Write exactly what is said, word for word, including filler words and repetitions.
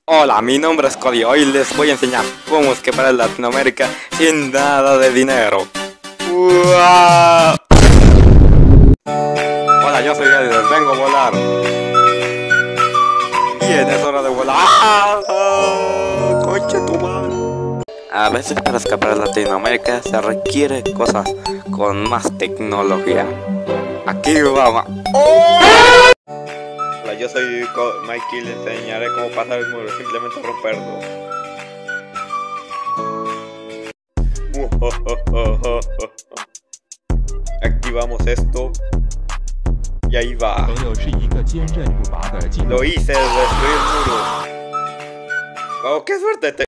Hola, mi nombre es Cody. Hoy les voy a enseñar cómo escapar en Latinoamérica sin nada de dinero. ¡Uah! Hola, yo soy Edgar, vengo a volar. Bien, es hora de volar. ¡Ah! ¡Concha tu madre! A veces para escapar a Latinoamérica se requiere cosas con más tecnología. Aquí vamos. ¡Oh! Hola, yo soy Mikey y le enseñaré cómo pasar el muro, simplemente romperlo. Activamos esto y ahí va. Lo hice, destruí el muro. Wow, qué suerte.